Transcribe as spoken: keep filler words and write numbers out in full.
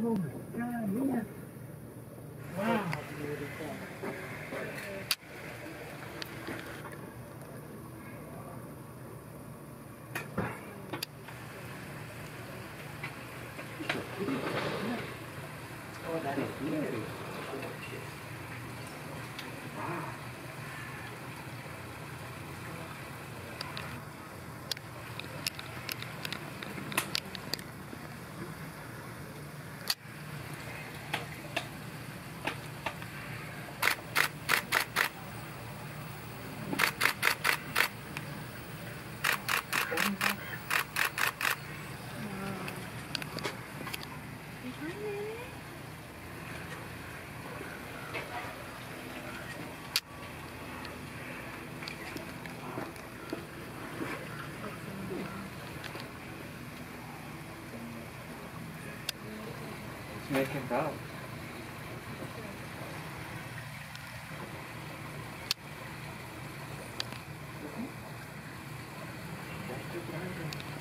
Oh my God, yeah. Wow. Oh, that is beautiful. Wow. It's making out. That's the